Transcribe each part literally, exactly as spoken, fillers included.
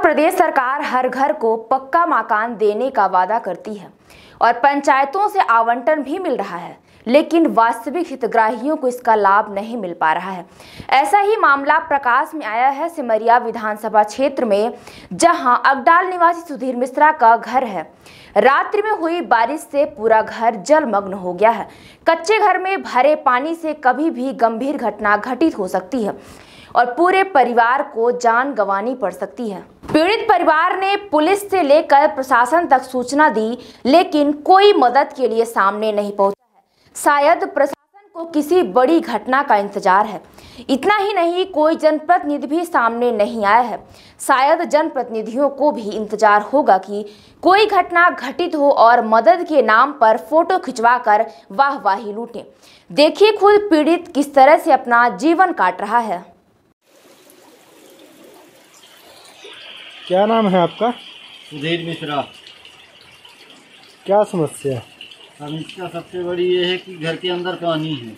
प्रदेश सरकार हर घर को पक्का मकान देने का वादा करती है और पंचायतों से आवंटन भी मिल रहा है, लेकिन वास्तविक हितग्राहियों को इसका लाभ नहीं मिल पा रहा है। ऐसा ही मामला प्रकाश में आया है सिमरिया विधानसभा क्षेत्र में, जहां अगडाल निवासी सुधीर मिश्रा का घर है। रात्रि में हुई बारिश से पूरा घर जलमग्न हो गया है। कच्चे घर में भरे पानी से कभी भी गंभीर घटना घटित हो सकती है और पूरे परिवार को जान गंवानी पड़ सकती है। पीड़ित परिवार ने पुलिस से लेकर प्रशासन तक सूचना दी, लेकिन कोई मदद के लिए सामने नहीं पहुंचा है। शायद प्रशासन को किसी बड़ी घटना का इंतजार है। इतना ही नहीं, कोई जनप्रतिनिधि भी सामने नहीं आया है। शायद जनप्रतिनिधियों को भी इंतजार होगा कि कोई घटना घटित हो और मदद के नाम पर फोटो खिंचवाकर वाहवाही लूटें। देखिए खुद पीड़ित किस तरह से अपना जीवन काट रहा है। क्या नाम है आपका? सुधीर मिश्रा। क्या समस्या है? समस्या सबसे बड़ी ये है कि घर के अंदर पानी है।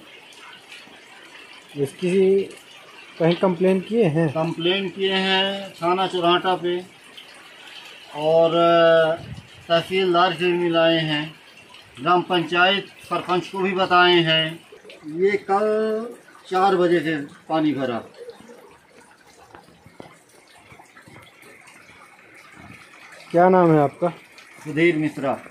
इसकी कहीं कंप्लेन किए हैं? कंप्लेन किए हैं थाना चौराहा पे और तहसीलदार से भी मिलाए हैं, ग्राम पंचायत सरपंच को भी बताए हैं। ये कल चार बजे से पानी भरा। क्या नाम है आपका? सुधीर मिश्रा।